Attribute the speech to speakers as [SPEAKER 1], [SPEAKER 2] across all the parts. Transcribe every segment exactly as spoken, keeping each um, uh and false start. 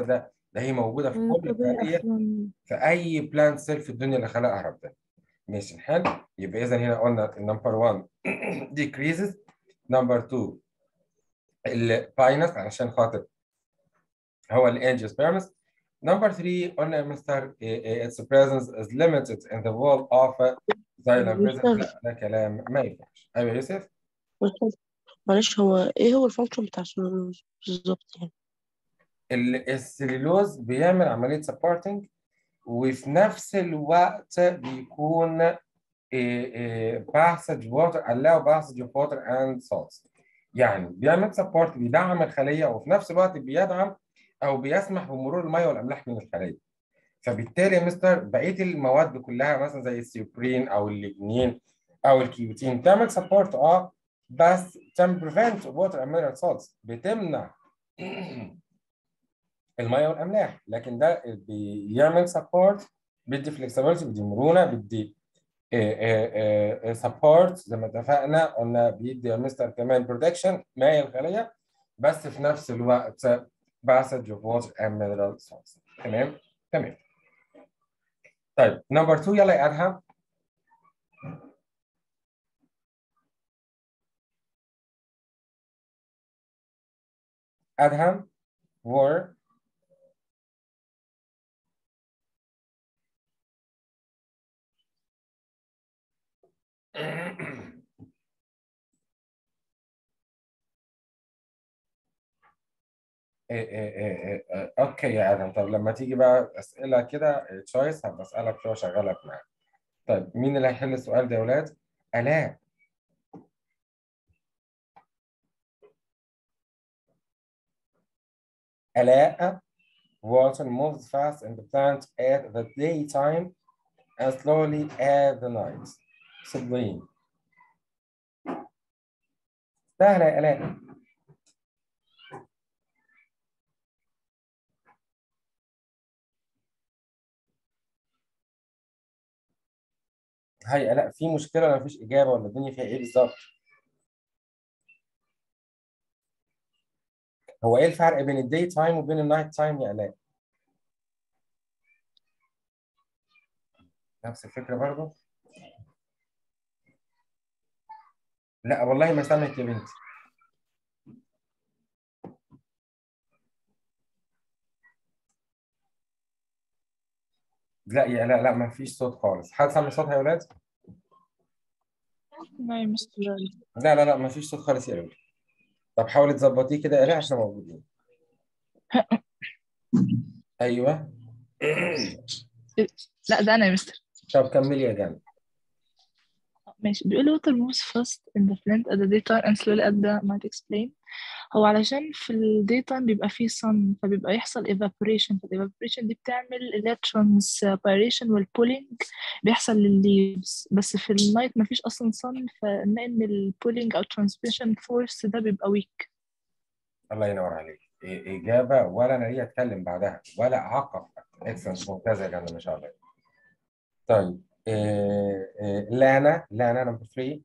[SPEAKER 1] ده ده هي موجوده في
[SPEAKER 2] آه،
[SPEAKER 1] كل
[SPEAKER 2] طبيعي
[SPEAKER 1] خليه
[SPEAKER 2] أصلا.
[SPEAKER 1] في اي بلانت سيل في الدنيا اللي خلقها ربنا. ماشي حلو. يبقى اذا هنا قلنا النمبر واحد decreases. نمبر اتنين الباينس علشان خاطر هو الانجيوسبيرمس. نمبر ثلاثة قلنا يا مستر its presence is limited in the wall of xylem presence.
[SPEAKER 2] مستر،
[SPEAKER 1] لا ده كلام ما ينفعش. ايوه يا يوسف.
[SPEAKER 2] مستر، معلش، هو ايه هو الفانكشن بتاع السلولوز بالظبط يعني؟
[SPEAKER 1] ال- السليلوز بيعمل عمليه سبورتنج وفي نفس الوقت بيكون passage water allow passage of water and salts. يعني بيعمل سبورت بيدعم الخليه وفي نفس الوقت بيدعم او بيسمح بمرور الميه والاملاح من الخليه. فبالتالي يا مستر بقيه المواد كلها مثلا زي السيوبرين او الليجنين او الكيوتين تعمل سبورت اه بس تعمل بريفنت ووتر اند مينرال سالتس بتمنع الميه والاملاح، لكن ده بيعمل سبورت بيدي فلكسبيلتي بيدي مرونه بيدي سبورت زي ما اتفقنا قلنا بيدي يا مستر كمان بروتكشن ماء الخليه بس في نفس الوقت passage of water and mineral salts. تمام تمام. طيب نمبر اتنين يلا يا ادهم. ادهم were إيه إيه إيه إيه. اوكي يا ادهم. طب لما تيجي بقى اسئله كده تشويس هبقى اسالك فيها واشغلك معاك. طيب مين اللي هيحل السؤال ده يا ولاد؟ الاء. الاء water moves fast in the plant at the daytime and slowly at the night. Sublime. سهله يا الاء. هاي الاء في مشكله ولا مفيش اجابه ولا الدنيا فيها ايه بالظبط؟ هو ايه الفرق بين الداي تايم وبين النايت تايم يا الاء؟ نفس الفكره برضه؟ لا والله ما سامعك يا بنتي. لا يا لا لا ما فيش صوت خالص. حد سامع صوتها يا ولاد؟
[SPEAKER 3] ما مستر.
[SPEAKER 1] لا لا لا ما فيش صوت خالص يا ولاد. طب حاولي تظبطيه كده يا ريت عشان موجودين. ايوه.
[SPEAKER 3] لا ده انا يا مستر.
[SPEAKER 1] طب كملي يا جنى.
[SPEAKER 3] ماشي. بيقول water moves fast in the plant at the daytime and slowly at the night. explain. هو علشان في ال daytime بيبقى فيه sun فبيبقى يحصل evaporation. فال evaporation دي بتعمل اللي هي transpiration وال pulling بيحصل للleaves. بس في ال night مفيش أصلا sun فنلاقي إن ال pulling أو transpiration force ده بيبقى weak.
[SPEAKER 1] الله ينور عليك. إيه اجابه ولا انا ليا اتكلم بعدها ولا اعقب. اكسلنت ممتازه يا جنى ما شاء الله. طيب إيه إيه لانا لانا نمبر ثلاثة.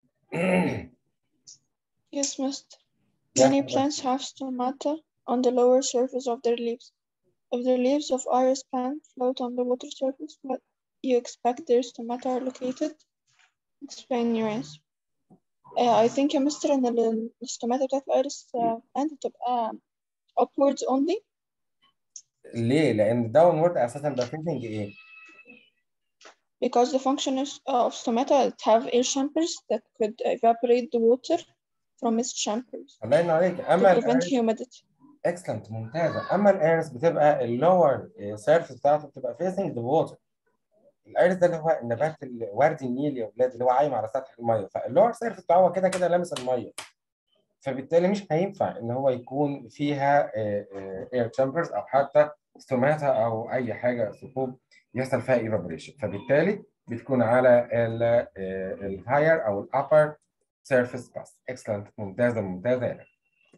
[SPEAKER 4] Yes, mister.
[SPEAKER 1] Yes,
[SPEAKER 4] Many
[SPEAKER 1] number
[SPEAKER 4] plants have stomata on the lower surface of their leaves. If the leaves of iris plant float on the water surface, what you expect their stomata are located? Explain your answer. Uh, I think يا مستر إن ال- الستوماتا بتاعت الأيرس plant بتبقى upwards only
[SPEAKER 1] ليه؟ لأن داون وورد أساسا ده فيتنج إيه؟
[SPEAKER 4] because the function is, uh, of stomata to have air chambers that could evaporate the water from its chambers
[SPEAKER 1] الله ينور عليك.
[SPEAKER 4] to
[SPEAKER 1] أما
[SPEAKER 4] prevent
[SPEAKER 1] الأيرس
[SPEAKER 4] humidity.
[SPEAKER 1] اكسلنت ممتازة. أما الأيرس بتبقى اللور سيرفيس بتاعته بتبقى فيسنج ذا ووتر. الأيرس ده اللي هو النبات الوردي النيل يا ولاد اللي هو عايم على سطح المية، فاللور سيرفيس بتاعه هو كده كده لامس المية، فبالتالي مش هينفع إن هو يكون فيها اير تشامبرز أو حتى ستوماتا أو أي حاجة ثقوب يحصل فيها ايفابوريشن، فبالتالي بتكون على الهاير او الابر سيرفيس بس. اكسلنت ممتازه ممتازه يعني.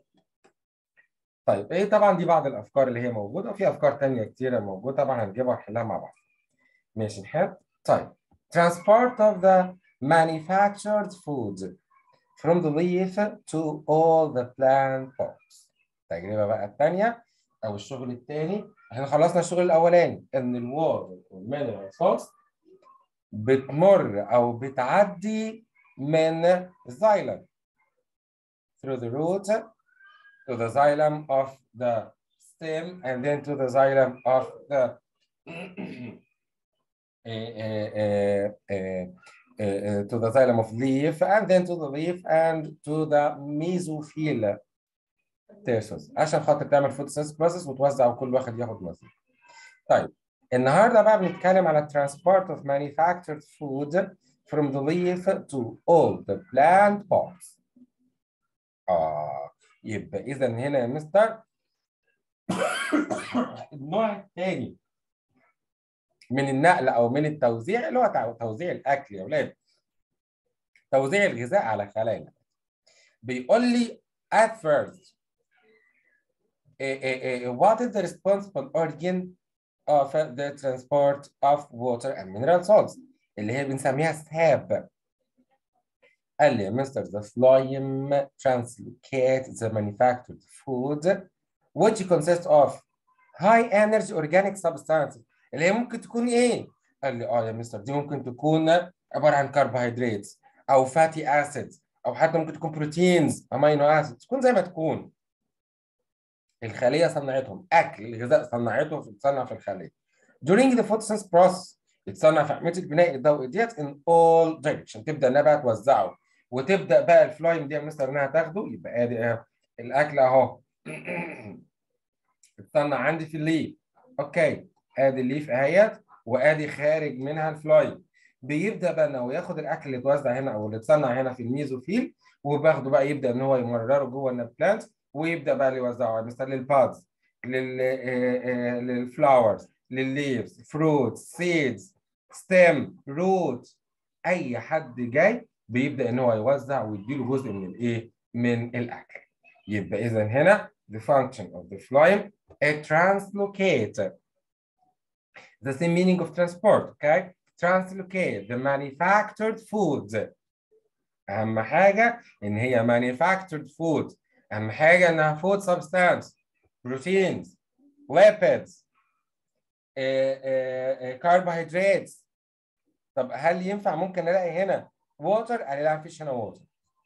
[SPEAKER 1] طيب ايه طبعا دي بعض الافكار اللي هي موجوده وفي افكار ثانيه كتيره موجوده طبعا هنجيبها ونحلها مع بعض. ماشي الحال. طيب transport of the manufactured food from the leaf to all the plant parts. التجربه بقى الثانيه او الشغل الثاني، احنا خلصنا الشغل الاولاني ان الووتر والمينرال سولتس بتمر او بتعدي من الزايلم through the root to the xylem of the stem and then to the xylem of the to the xylem of leaf and then to the leaf and to the mesophyll tersus عشان خاطر تعمل photosynthesis process وتوزع وكل واحد ياخد نصيب. طيب النهارده بقى بنتكلم على transport of manufactured food from the leaf to all the plant parts. اه يبقى اذا هنا يا مستر النوع الثاني من النقل او من التوزيع اللي هو توزيع الاكل يا اولاد، توزيع الغذاء على خلايا. بيقول لي at first what is the responsible organ of the transport of water and mineral salts اللي هي بنسميها ساب. قال لي يا مستر the phloem translocates the manufactured food which consists of high energy organic substances اللي هي ممكن تكون ايه؟ قال لي اه يا مستر دي ممكن تكون عباره عن كربوهيدرات او فاتي اسيدز او حتى ممكن تكون بروتينز امينو اسيدز، تكون زي ما تكون. الخليه صنعتهم، اكل الغذاء صنعته بتصنع في الخليه. during the photosynthesis process بتصنع في عمليه البناء الضوئي ديت in all direction، تبدا انها بقى توزعه وتبدا بقى الفلايم دي يا مستر انها تاخده. يبقى ادي اهو الاكل اهو بتصنع عندي في الليف. اوكي ادي الليف اهيت وادي خارج منها الفلايم. بيبدا بقى انه ياخد الاكل اللي اتوزع هنا او اللي اتصنع هنا في الميزوفيل وباخده بقى يبدا ان هو يمرره جوه البلانت ويبدا بقى يوزعه مثلا للبادز لل للفلاورز للليفز فروتس سيدز ستيم روت. اي حد جاي بيبدا ان هو يوزع ويديله جزء من الايه؟ من الاكل. يبقى اذا هنا the function of the phloem it translocate the same meaning of transport. okay translocate the manufactured foods. اهم حاجه ان هي manufactured food، اهم حاجه انها food substance proteins lipids uh, uh, carbohydrates. طب هل ينفع ممكن الاقي هنا water؟ قال لا مفيش هنا water.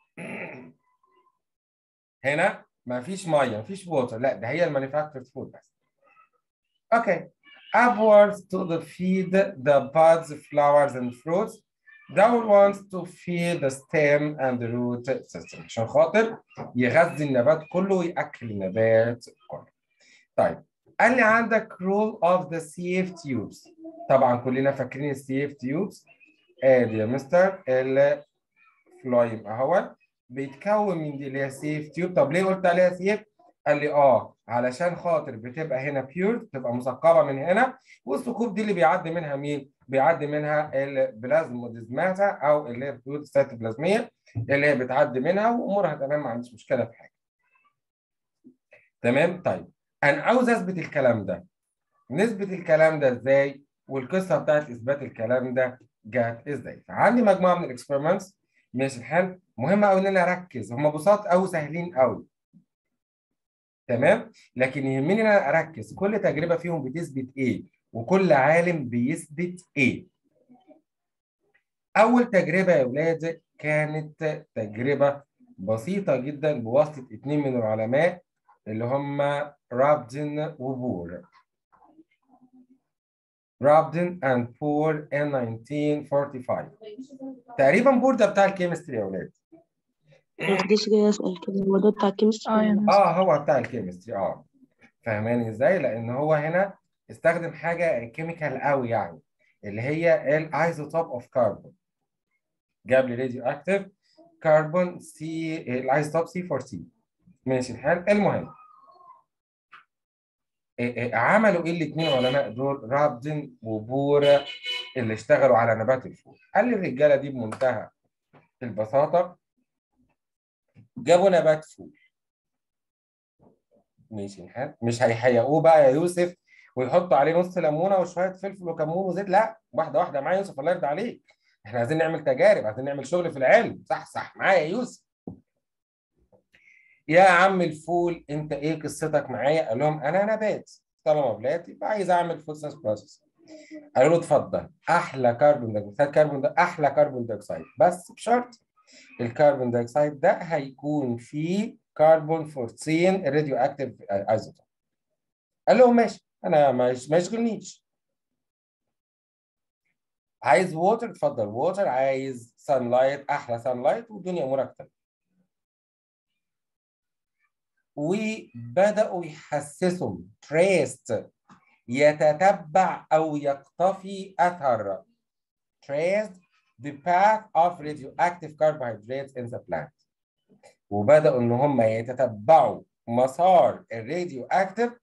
[SPEAKER 1] هنا مفيش ميه مفيش water، لا ده هي المانيفاكتشرد فود بس. اوكي upwards to the feed the buds flowers and fruits downwards to feed the stem and the root system عشان خاطر يغذي النبات كله ويأكل النبات كله. طيب قال لي عندك rule of the sieve tubes. طبعا كلنا فاكرين السيف تيوبس. ادي يا مستر الفلايم اهو بيتكون من دي اللي هي سيف تيوب. طب ليه قلت عليها سيف؟ قال لي اه علشان خاطر بتبقى هنا بيور، بتبقى مثقبه من هنا، والثقوب دي اللي بيعدي منها مين؟ بيعدي منها البلازموديزماتا او اللي هي الخيوط السيتوبلازميه اللي هي بتعدي منها وامورها تمام، ما عنديش مشكله في حاجه. تمام. طيب انا عاوز اثبت الكلام ده. نثبت الكلام ده ازاي؟ والقصه بتاعت اثبات الكلام ده جت ازاي؟ فعندي مجموعه من الاكسبيرمنتس. ماشي الحال. مهم قوي ان انا اركز، هم بساط قوي سهلين قوي. تمام؟ لكن يهمني ان انا اركز كل تجربه فيهم بتثبت ايه وكل عالم بيثبت ايه. اول تجربه يا اولاد كانت تجربه بسيطه جدا بواسطه اثنين من العلماء اللي هم رابدن وبور. رابدن and بور in nineteen forty-five. تقريبا بور ده بتاع الكيمستري يا اولاد.
[SPEAKER 2] انا كنت لسه جاي اسال كده، هو ده بتاع الكيمستري؟
[SPEAKER 3] اه يا مستر.
[SPEAKER 1] اه هو بتاع الكيمستري. اه فاهماني ازاي؟ لان هو هنا استخدم حاجه كيميكال قوي يعني اللي هي الايزوتوب اوف كربون. جاب لي راديو اكتيف كربون سي الايزوتوب سي فور سي. ماشي الحال. المهم عملوا ايه الاثنين علماء دول رابدن وبور اللي اشتغلوا على نبات الفول؟ قال لي الرجاله دي بمنتهى البساطه جابوا نبات فول. ماشي الحال. مش هيحيقوه بقى يا يوسف ويحطوا عليه نص ليمونه وشويه فلفل وكمون وزيت، لا واحده واحده معايا يوسف الله يرضى عليك. احنا عايزين نعمل تجارب، عايزين نعمل شغل في العلم. صح صح معايا يا يوسف. يا عم الفول انت ايه قصتك معايا؟ قال لهم انا نبات طالما بلاد يبقى عايز اعمل فوتوسينثيس بروسيس. قالوا له اتفضل، احلى كربون دايوكسيد، كربون ده احلى كربون دايوكسيد، بس بشرط الكربون دايوكسيد ده هيكون فيه كربون أربعتاشر راديو اكتيف ايزوتوب. قال لهم ماشي، انا ما ما يشغلنيش. عايز ووتر اتفضل ووتر، عايز سان لايت احلى سان لايت، والدنيا امورك تمام. وبداوا يحسسوا تريست، يتتبع او يقتفي اثر traced the path of radioactive carbohydrates in the plant. وبداوا ان هم يتتبعوا مسار الراديو اكتيف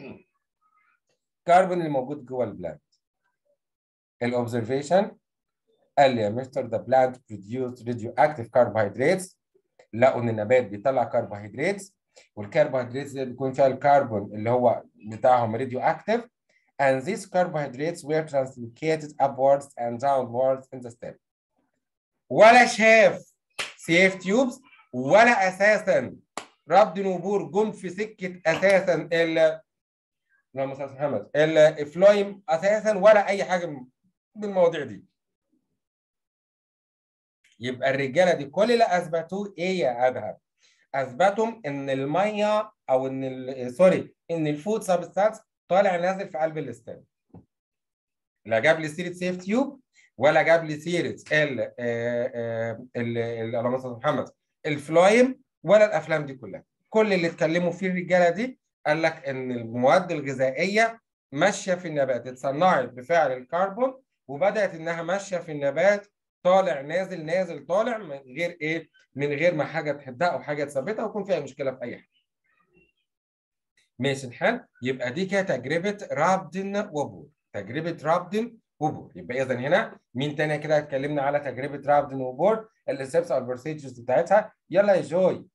[SPEAKER 1] كربون اللي موجود جوه البلانت. الاوبزرفيشن قال لي يا مستر the plant produced radioactive carbohydrates. لقوا ان النبات بيطلع كربوهيدرات، والكربوهيدرات اللي بيكون فيها الكربون اللي هو بتاعهم راديو اكتيف. And these carbohydrates were translocated upwards and downwards in the stem. ولا شاف سيف تيوبز، ولا اساسا ربد نبور جم في سكه اساسا ال اللهم صل على محمد الافلايم اساسا، ولا اي حاجه من المواضيع دي. يبقى الرجاله دي كل اللي اثبتوه ايه يا ادهم؟ اثبتوا ان الميه او ان ال- سوري ان الفود سبستانس طالع نازل في قلب الاستام. لا جاب لي سيره سيف تيوب، ولا جاب لي سيره ال ال اللهم صل على محمد الفلايم، ولا الافلام دي كلها. كل اللي اتكلموا فيه الرجاله دي قال لك ان المواد الغذائيه ماشيه في النبات، اتصنعت بفعل الكربون، وبدات انها ماشيه في النبات طالع نازل نازل طالع من غير ايه؟ من غير ما حاجه تحدها او حاجه تثبتها ويكون فيها مشكله في اي حاجه. ماشي الحال. يبقى دي كانت تجربه رابدن وبور، تجربه رابدن وبور. يبقى اذا هنا مين تاني كده اتكلمنا على تجربه رابدن وبور، الستبس او البروسيجرز بتاعتها. يلا يا جوي،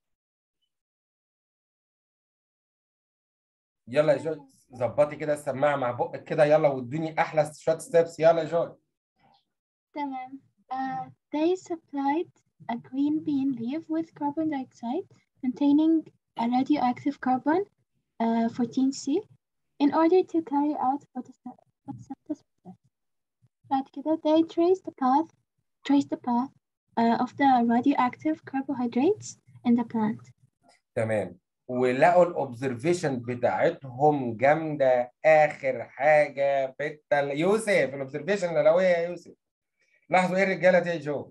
[SPEAKER 1] يلا يا جوي ظبطي كده السماعه مع بقك كده يلا، واديني احلى شويه ستبس. يلا يا جوي.
[SPEAKER 5] تمام. Uh, they supplied a green bean leaf with carbon dioxide containing a radioactive carbon uh, fourteen C in order to carry out photosynthesis process. بعد كده they traced the path traced the path uh, of the radioactive carbohydrates in the plant.
[SPEAKER 1] تمام. ولقوا الاوبزرفيشن بتاعتهم جامده اخر حاجه في التل... يوسف الاوبزرفيشن لقوها يا يوسف. لاحظوا ايه الرجاله دي يا جو؟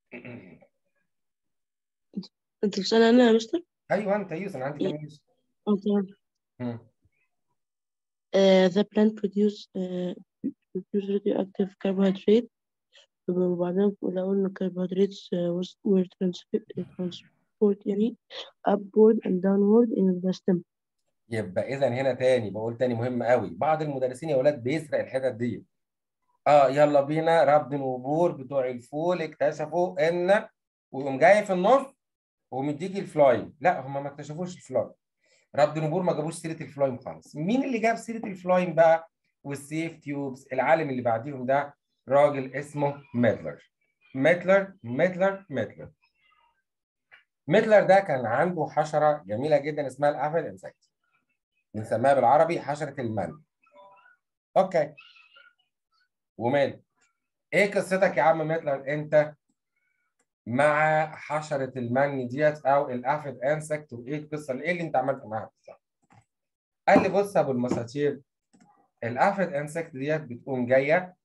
[SPEAKER 2] انت بتسأل انا يا مستر؟
[SPEAKER 1] ايوه انت يوسف، انا عندي
[SPEAKER 2] إيه؟
[SPEAKER 1] كام يوسف؟
[SPEAKER 2] اه تمام.
[SPEAKER 1] مم.
[SPEAKER 2] Uh, the plant produce uh, produce radioactive carbohydrate. وبعدين لقوا إن carbohydrates uh, was were transfer- transport يعني upward and downward in the stem.
[SPEAKER 1] يبقى اذا هنا تاني بقول تاني مهم قوي، بعض المدرسين يا اولاد بيسرق الحتت دي. اه يلا بينا ربد وبور بتوع الفول اكتشفوا ان، ويقوم جاي في النص ومديك الفلايم. لا هم ما اكتشفوش الفلايم، ربد نبور ما جابوش سيره الفلايم خالص. مين اللي جاب سيره الفلايم بقى والسيف تيوبس؟ العالم اللي بعديهم ده راجل اسمه ميتلر. ميتلر ميتلر ميتلر ميتلر ده كان عنده حشره جميله جدا اسمها الافيد انسكت، بنسميها بالعربي حشره المن. اوكي، ومال ايه قصتك يا عم ميتلر انت مع حشره المن ديت او الافيد انسكت، وايه القصه ايه اللي انت عملت معاها بالظبط؟ قال لي بص يا ابو المساطير، الافيد انسكت ديت بتقوم جايه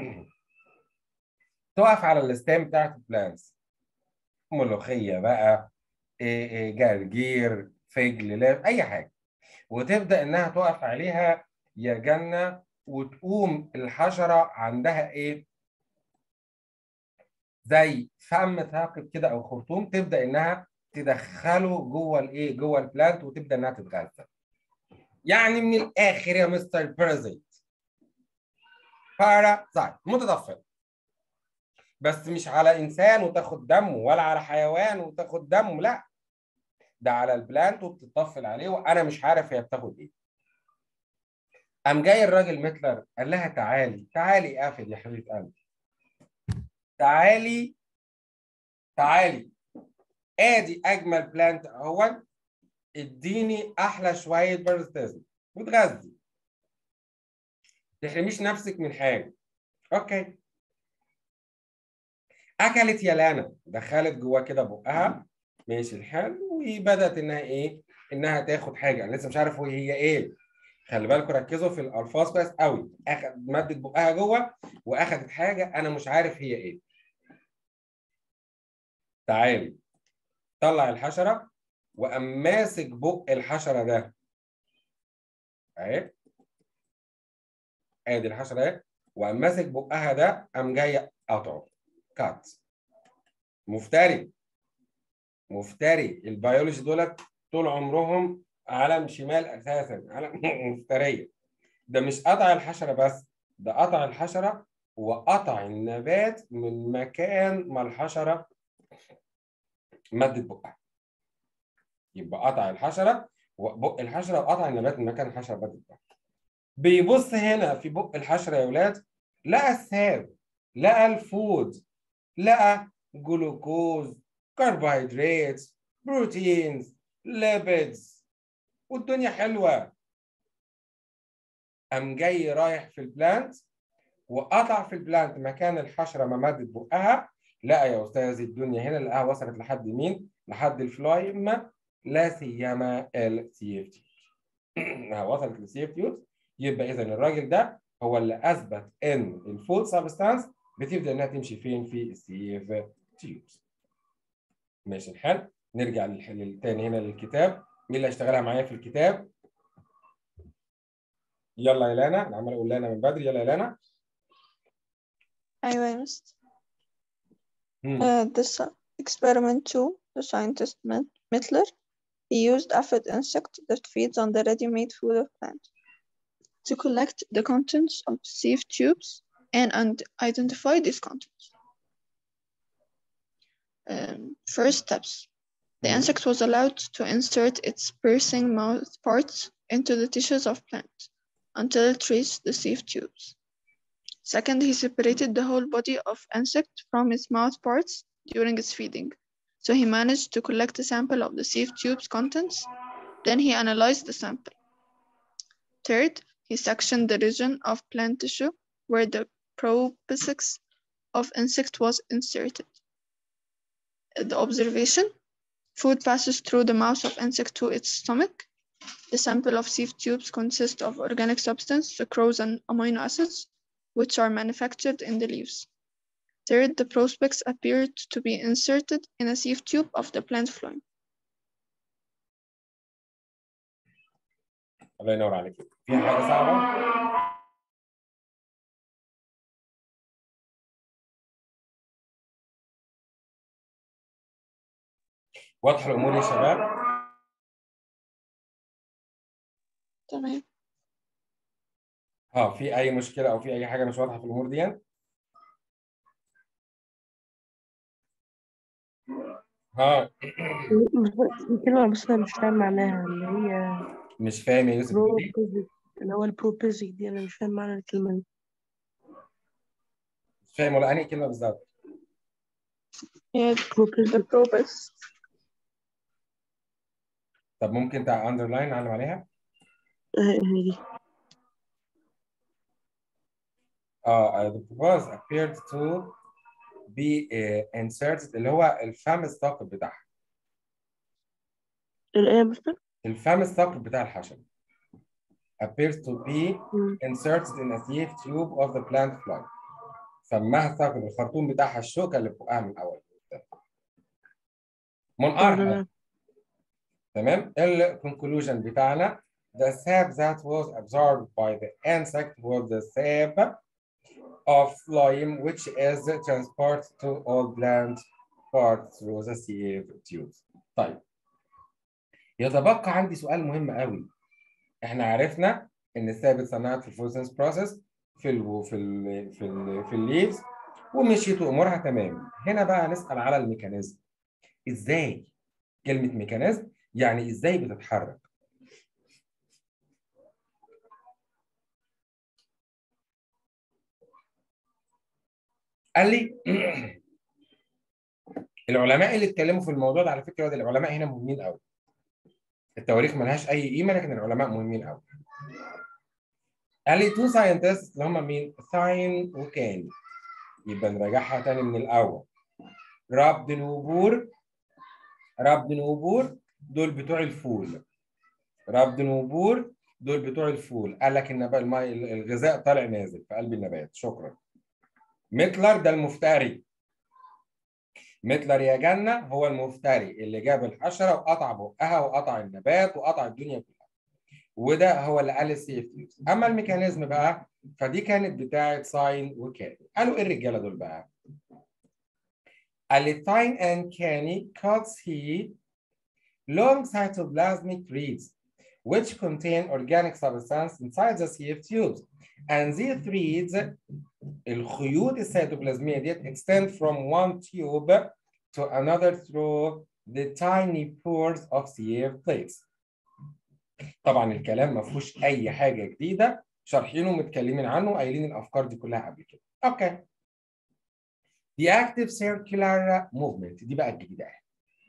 [SPEAKER 1] تقف على الستام بتاعت البلانس، ملوخيه بقى، إيه إيه جرجير، فجل، لاب، اي حاجه، وتبدا انها تقف عليها يا جنه، وتقوم الحشره عندها ايه؟ زي فم ثاقب كده او خرطوم، تبدا انها تدخله جوه الايه؟ جوه البلانت، وتبدا انها تتغذى. يعني من الاخر يا مستر بارازيت، بارازايت متطفل، بس مش على انسان وتاخد دمه، ولا على حيوان وتاخد دمه، لا ده على البلانت وبتطفل عليه، وانا مش عارف هي بتاخد ايه. قام جاي الراجل ميتلر قال لها تعالي تعالي قافل يا حبيبه قلبي، تعالي تعالي ادي اجمل بلانت اهو، اديني احلى شويه بارازيتيزم وتغذي، تحرميش نفسك من حاجه. اوكي، اكلت يا لانا، دخلت جواه كده بقها، ماشي الحال، وبدات انها ايه؟ انها تاخد حاجه، انا لسه مش عارف هي ايه. خلي بالكم ركزوا في الالفاظ كويس قوي. اخد مدت بقها جوه واخدت حاجه انا مش عارف هي ايه. تعالي طلع الحشره وقام ماسك بق الحشره ده اهي، ادي الحشره اهي، وقام ماسك بقها ده قام جاي قطعه كات. مفتري مفتري، البيولوجي دولت طول عمرهم علم شمال اساسا، علم مفتريه. ده مش قطع الحشره بس، ده قطع الحشره وقطع النبات من مكان ما الحشره مدت بقها. يبقى قطع الحشره وبق الحشره وقطع النبات من مكان الحشره مدت بقها. بيبص هنا في بق الحشره يا ولاد، لقى الساب، لقى الفود، لقى جلوكوز، كربوهيدرات، بروتينز، ليبيدز، والدنيا حلوه. قام جاي رايح في البلانت وقطع في البلانت مكان الحشره ما مدت بقها. لقى يا استاذ الدنيا هنا، لقاها وصلت لحد مين؟ لحد الفلايم، لا سيما السي اف تي. وصلت للسي اف تي، يبقى اذا الراجل ده هو اللي اثبت ان الفود سبستانس بتبدا انها تمشي فين؟ في السي اف تي. ماشي الحال. نرجع للتاني هنا للكتاب. مين اللي هيشتغلها معايا في الكتاب؟ يلا يا لانا، انا عمال اقول لانا من بدري. يلا يا لانا.
[SPEAKER 4] أيوة يا مست. Uh, this experiment two, the scientist Mittler, he used aphid insect that feeds on the ready-made food of plants to collect the contents of sieve tubes and, and identify these contents. Um, first steps. The insect was allowed to insert its piercing mouth parts into the tissues of plants until it reached the sieve tubes. Second, he separated the whole body of insect from its mouth parts during its feeding. So he managed to collect a sample of the sieve tube's contents. Then he analyzed the sample. Third, he sectioned the region of plant tissue where the proboscis of insect was inserted. The observation: food passes through the mouth of insect to its stomach. The sample of sieve tubes consists of organic substance, sucrose and amino acids, which are manufactured in the leaves. Third, the prospects appeared to be inserted in a sieve tube of the plant phloem.
[SPEAKER 1] الله ينور عليك. فيها حاجة صعبة؟ واضحة الأمور يا شباب؟
[SPEAKER 4] تمام.
[SPEAKER 1] اه، في أي مشكلة أو في أي حاجة مش واضحة في الأمور دي؟ ها.
[SPEAKER 2] في كلمة بس أنا مش فاهم معناها، اللي هي
[SPEAKER 1] مش فاهم يا يوسف دي؟
[SPEAKER 2] بروبيزيك، اللي هو البروبيزيك دي أنا مش فاهم معنى الكلمة دي.
[SPEAKER 1] مش فاهم ولا أنهي كلمة بالظبط؟
[SPEAKER 4] Yeah, the probus.
[SPEAKER 1] طب ممكن تاع أندرلاين نعلم عليها؟
[SPEAKER 2] هي دي.
[SPEAKER 1] اه the proboscis appeared to be uh, inserted، اللي هو الفم الثاقب بتاعها.
[SPEAKER 2] الآية مثلا؟
[SPEAKER 1] الفم الثاقب بتاع الحشرة appears to be inserted in a sieve tube of the plant phloem. فمها الثاقب، الخرطوم بتاعها الشوكة اللي فوقها من الأول. منقارها. تمام. الكونكلوجن بتاعنا: the sap that was absorbed by the insect was the sap of phloem, which is transported to all plant parts through the sieve tubes. طيب، يتبقى عندي سؤال مهم قوي. احنا عرفنا ان الساب اتصنعت في الفوتوسينثيسيس بروسيس في ال في ال في ال في الليفز ومشيت وامورها تمام. هنا بقى نسال على الميكانيزم. ازاي؟ كلمه ميكانيزم يعني ازاي بتتحرك. قال لي العلماء اللي اتكلموا في الموضوع ده على فكره، ده العلماء هنا مهمين قوي. التواريخ ملهاش اي قيمه لكن العلماء مهمين قوي. قال لي تو ساينتست اللي هم مين؟ ثاين وكاني. يبقى نراجعها تاني من الاول. رابدن وبور، رابدن وبور دول بتوع الفول. رابدن وبور دول بتوع الفول. قال لك ان بقى الماء الغذاء طالع نازل في قلب النبات. شكرا. ميتلر ده المفتري. ميتلر يا جنة هو المفتري اللي جاب الحشرة وقطع بقها وقطع النبات وقطع الدنيا كلها. وده هو اللي قال السيف فيوز. اما الميكانيزم بقى فدي كانت بتاعت ساين وكاني. قالوا ايه الرجاله دول بقى؟ قال لي ثاين and كاني cuts he long cytoplasmic threads which contain organic substance inside the sieve tubes and these threads الخيوط السيتوبلازميه ديت extend from one tube to another through the tiny pores of sieve plates. طبعا الكلام ما فيهوش اي حاجه جديده، شارحينه ومتكلمين عنه وقايلين الافكار دي كلها قبل كده. اوكي. The active circular movement دي بقى الجديده اهي.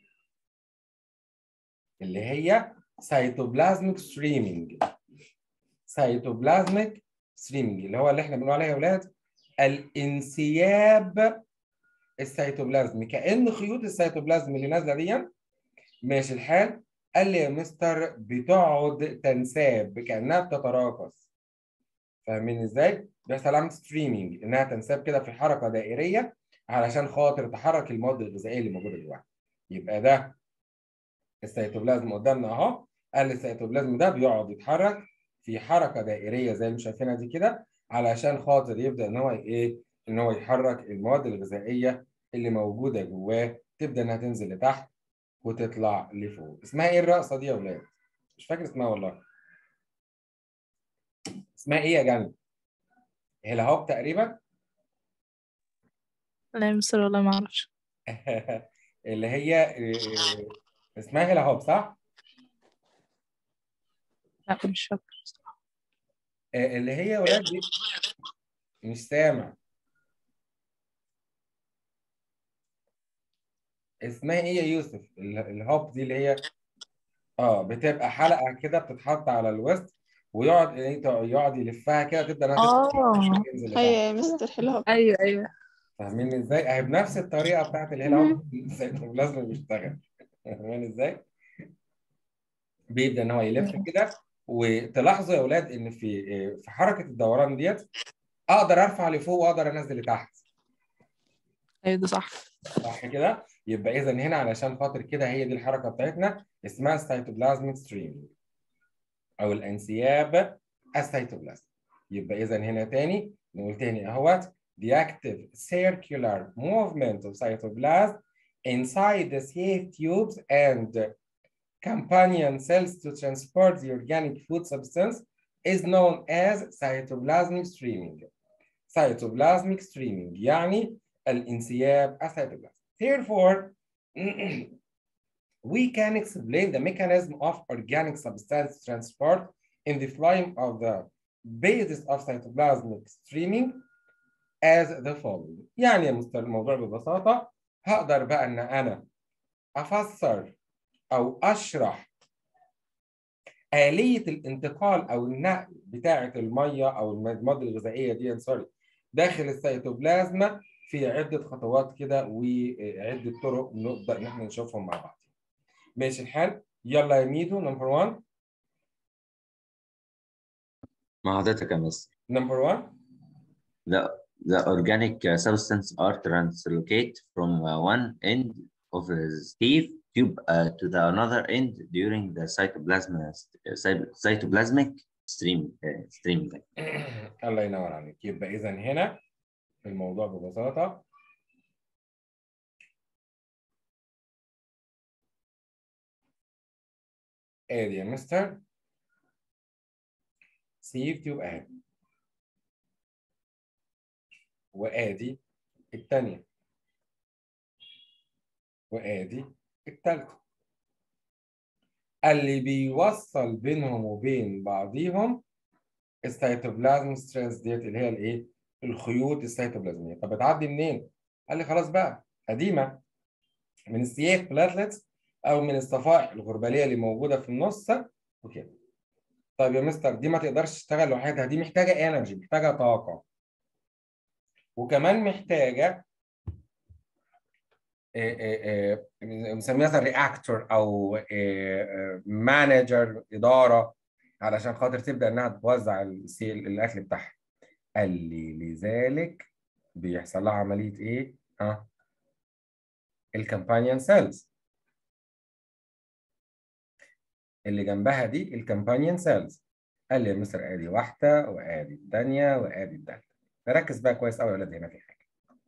[SPEAKER 1] اللي هي cytoplasmic streaming. cytoplasmic streaming اللي هو اللي احنا بنقول عليها يا اولاد الانسياب السيتوبلازمي. كأن خيوط السيتوبلازم اللي نازله دي ماشي الحال. قال لي يا مستر بتقعد تنساب كأنها بتتراكص. فاهمين ازاي؟ بيحصل عمل ستريمينج انها تنساب كده في حركه دائريه علشان خاطر تحرك المواد الغذائيه اللي موجوده جواها. يبقى ده السيتوبلازم قدامنا اهو. قال لي السيتوبلازم ده بيقعد يتحرك في حركه دائريه زي اللي شايفينها دي كده علشان خاطر يبدا ان هو ايه؟ ان هو يحرك المواد الغذائيه اللي موجوده جواه تبدا انها تنزل لتحت وتطلع لفوق. اسمها ايه الرقصه دي يا اولاد؟ مش فاكر اسمها والله. اسمها ايه يا جنة؟ هيلا هوب تقريبا.
[SPEAKER 3] لا يا مستر والله ما اعرفش.
[SPEAKER 1] اللي هي اسمها هيلا هوب صح؟
[SPEAKER 3] لا مش فاكر صراحة.
[SPEAKER 1] اللي هي يا اولاد دي مش سامع. اسمها ايه يا يوسف؟ الهوب دي اللي هي اه بتبقى حلقه كده بتتحط على الوسط ويقعد يقعد يلفها كده تبدا انها
[SPEAKER 3] اه
[SPEAKER 1] تنزل
[SPEAKER 4] هي
[SPEAKER 1] لتحت.
[SPEAKER 4] يا مستر حلوة.
[SPEAKER 3] ايوه ايوه.
[SPEAKER 1] فاهمين ازاي؟ اهي بنفس الطريقه بتاعت الهيلا هوب السيتوبلازم بيشتغل. فاهمين ازاي؟ بيبدا ان هو يلف كده. وتلاحظوا يا اولاد ان في في حركه الدوران ديت اقدر ارفع لفوق واقدر انزل لتحت.
[SPEAKER 3] ايوه ده صح.
[SPEAKER 1] صح كده؟ يبقى اذا هنا علشان خاطر كده هي دي الحركه بتاعتنا اسمها السيتوبلازميك ستريم او الانسياب السيتوبلازم. يبقى اذا هنا تاني نقول تاني اهوت the active circular movement of cytoplasm inside the sieve tubes and companion cells to transport the organic food substance is known as cytoplasmic streaming. cytoplasmic streaming يعني الانسياب السيتوبلازم. Therefore, we can explain the mechanism of organic substance transport in the phloem of the basis of cytoplasmic streaming as the following. يعني يا مستر الموضوع ببساطة هقدر بقى ان انا افسر او اشرح آلية الانتقال او النقل بتاعة المية او المواد الغذائية دي سوري داخل السيتوبلازم في عدة خطوات كده وعدة طرق نقدر ان احنا نشوفهم مع بعض. ماشي الحال؟ يلا يا ميدو نمبر واحد.
[SPEAKER 6] مع حضرتك يا مستر.
[SPEAKER 1] نمبر واحد.
[SPEAKER 6] The, the organic uh, substance are translocate from uh, one end of the sieve tube uh, to the another end during the cytoplasm, uh, cytoplasmic stream, uh, streaming.
[SPEAKER 1] الله ينور عليك. يبقى إذا هنا الموضوع ببساطة ادي يا مستر سيف تيوب اهي وادي الثانية وادي الثالثة. اللي بيوصل بينهم وبين بعضيهم السيتوبلازم سترينز ديت اللي هي الايه؟ الخيوط السيتوبلازمية. طب بتعدي منين؟ قال لي خلاص بقى قديمة من السي اف بلاتلتس او من الصفائح الغرباليه اللي موجوده في النص وكده. طيب يا مستر دي ما تقدرش تشتغل لوحدها، دي محتاجه انرجي، محتاجه طاقه، وكمان محتاجه بنسميها مثلا رياكتور او مانجر اداره علشان خاطر تبدا انها توزع الاكل بتاعها. قال لي لذلك بيحصل لها عمليه ايه؟ ها الكمبانيون سيلز اللي جنبها دي الكمبانيون سيلز. قال لي يا مستر ادي واحده وادي الثانيه وادي الثالثه. فركز بقى كويس قوي يا ولاد هنا في حاجه.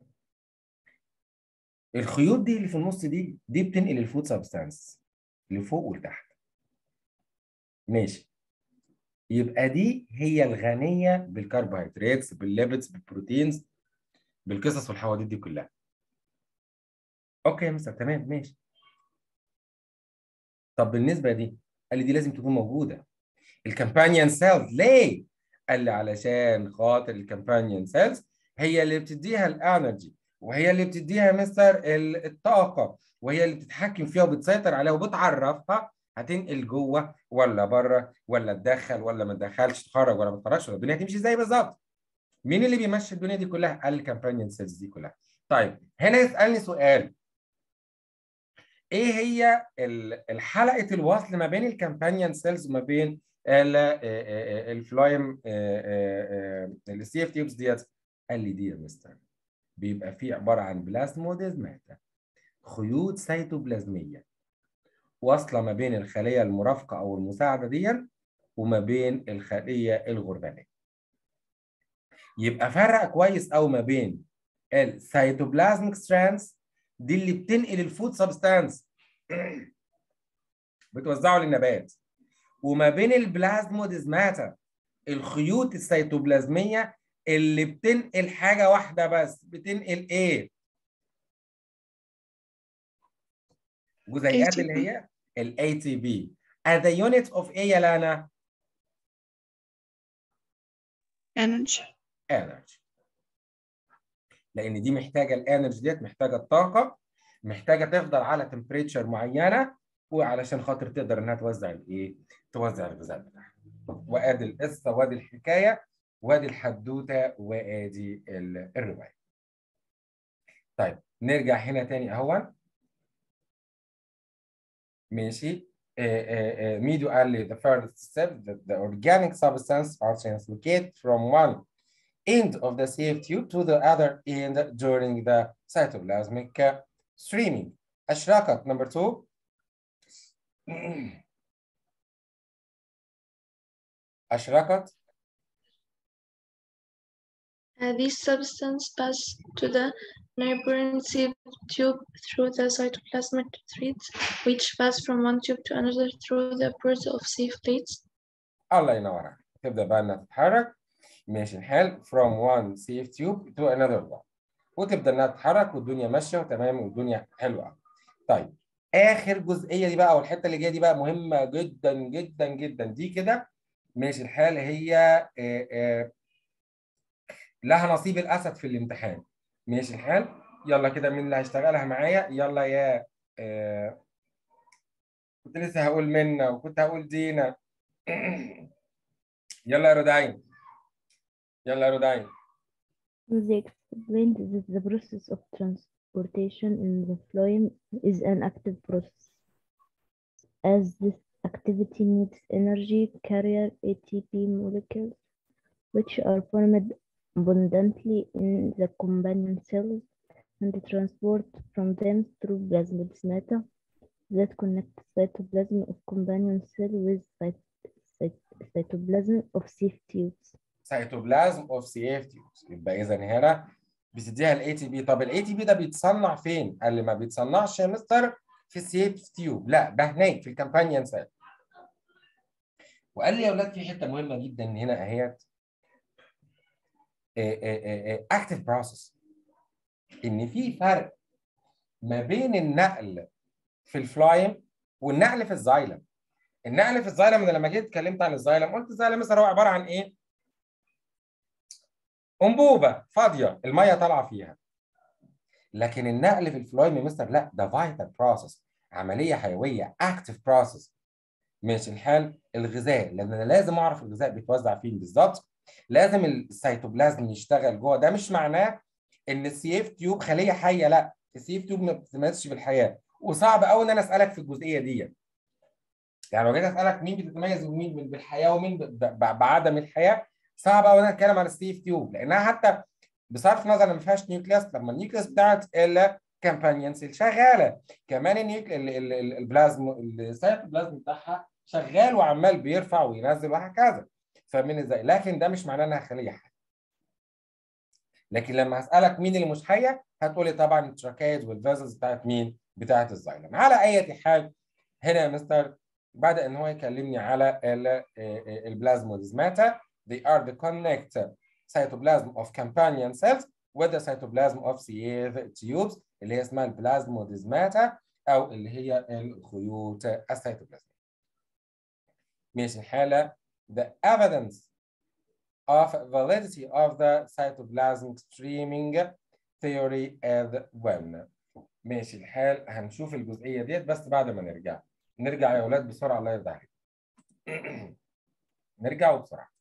[SPEAKER 1] الخيوط دي اللي في النص دي دي بتنقل الفود سبستانس لفوق ولتحت. ماشي. يبقى دي هي الغنيه بالكربوهيدرات بالليبيدز بالبروتينز بالقصص والحواديت دي كلها. اوكي يا مستر تمام ماشي. طب بالنسبه دي قال لي دي لازم تكون موجوده. الكمبانيون سيلز ليه؟ قال لي علشان خاطر الكمبانيون سيلز هي اللي بتديها الانرجي، وهي اللي بتديها مستر الطاقه، وهي اللي بتتحكم فيها وبتسيطر عليها وبتعرفها هتنقل جوه ولا بره ولا تدخل ولا ما تدخلش، تخرج ولا ما تخرجش، ولا الدنيا هتمشي ازاي بالظبط. مين اللي بيمشي الدنيا دي كلها؟ قال الكمبانيون سيلز دي كلها. طيب هنا يسالني سؤال، ايه هي الحلقه الوصل ما بين الكمبانيون سيلز وما بين الفلايم السي اف تيوبس ديت؟ قال لي دي يا مستر بيبقى فيه عباره عن بلازموديزماتا، خيوط سيتوبلازميه واصله ما بين الخليه المرافقه او المساعده دي وما بين الخليه الغرباليه. يبقى فرق كويس قوي ما بين السيتوبلازميك ستراندز دي اللي بتنقل الفود سبستانس بتوزعه للنبات، وما بين البلازموديزماتا الخيوط السيتوبلازميه اللي بتنقل حاجه واحده بس. بتنقل ايه؟ جزيئات اللي هي ال إيه تي بي. as a unit of ايه يا لانا؟
[SPEAKER 4] energy.
[SPEAKER 1] energy. لان دي محتاجه الانرجي ديت، محتاجه الطاقه، محتاجه تفضل على تمبريتشر معينه وعلشان خاطر تقدر انها توزع الايه؟ توزع الغذاء بتاعها. وادي القصه وادي الحكايه وادي الحدوته وادي الروايه. طيب نرجع هنا تاني اهو. ماشي. ميدو قال لي the first step that the organic substance are translocated from one end of the C F tube to the other end during the cytoplasmic streaming. أشرقت number two. أشرقت.
[SPEAKER 4] Uh, these substances pass to the neighboring sieve tube through the cytoplasmic threads, which pass from one tube to another through the pores of sieve plates.
[SPEAKER 1] الله ينور عليك. تبدأ بقى إنها تتحرك. ماشي الحال from one sieve tube to another one. وتبدأ إنها تتحرك والدنيا ماشية وتمام والدنيا حلوة. طيب آخر جزئية دي بقى والحتة اللي جاية دي بقى مهمة جدا جدا جدا. دي كده ماشي الحال هي آآ آآ لها نصيب الأسد في الامتحان. ماشي الحال. يلا كده مين اللي هيشتغلها معايا؟ يلا يا آه كنت لسه هقول منا وكنت هقول دينا. يلا يا روداين. يلا يا روداين.
[SPEAKER 7] They explained that the process of transportation in the phloem is an active process. As this activity needs energy, carrier A T P molecules, which are formed abundantly in the companion cells, and transport from them through plasmodesmata that connect cytoplasm of companion cell with cyt cyt cytoplasm of sieve tubes.
[SPEAKER 1] cytoplasm of sieve tubes. يبقى إذا هنا بتديها ال إيه تي بي. طب ال إيه تي بي ده بيتصنع فين؟ قال لي ما بيتصنعش يا مستر في السيف تيوب، لا ده هناك في الكمبانيون سيل. وقال لي يا اولاد في حته مهمه جدا هنا اهيت اكتف بروسيس، ان في فرق ما بين النقل في الفلايم والنقل في الزايلم. النقل في الزايلم انا لما جيت اتكلمت عن الزايلم قلت الزايلم مثلا هو عباره عن ايه؟ انبوبه فاضيه الميه طالعه فيها. لكن النقل في الفلويم يا مستر لا، ده فايتال بروسيس، عمليه حيويه، اكتف بروسيس. ماشي الحال. الغذاء، لان انا لازم اعرف الغذاء بيتوزع فين بالظبط، لازم السيتوبلازم يشتغل جوه. ده مش معناه ان السي اف تيوب خليه حيه، لا، السي اف تيوب ما بتتميزش بالحياه، وصعب قوي ان انا اسالك في الجزئيه دي. يعني لو جيت اسالك مين بتتميز ومين بالحياه ومين بعدم الحياه، صعب قوي ان انا اتكلم عن السي اف تيوب، لانها حتى بصرف النظر ما فيهاش نيوكليس، لما النيوكليس بتاعت الكامبانيون سيل شغاله، كمان النيوكل البلازم السيتوبلازم بتاعها شغال وعمال بيرفع وينزل وهكذا. فاهمين ازاي؟ لكن ده مش معناه انها خليه حيه. لكن لما هسالك مين اللي مش حيه، هتقولي طبعا التراكيز والفازلز بتاعت مين؟ بتاعت الزايلم. على اي حال، هنا يا مستر بدأ ان هو يكلمني على البلازموديزماتا. They are the connect cytoplasm of companion cells with the cytoplasm of sieve tubes اللي هي اسمها البلازموديزماتا او اللي هي الخيوط السيتوبلازمية. ماشي الحالة. The evidence of validity of the cytoplasmic streaming theory as well. ماشي الحال. هنشوف الجزئية ديت بس بعد ما نرجع. نرجع يا اولاد بسرعه الله يرضى عليكم. نرجع وبسرعه.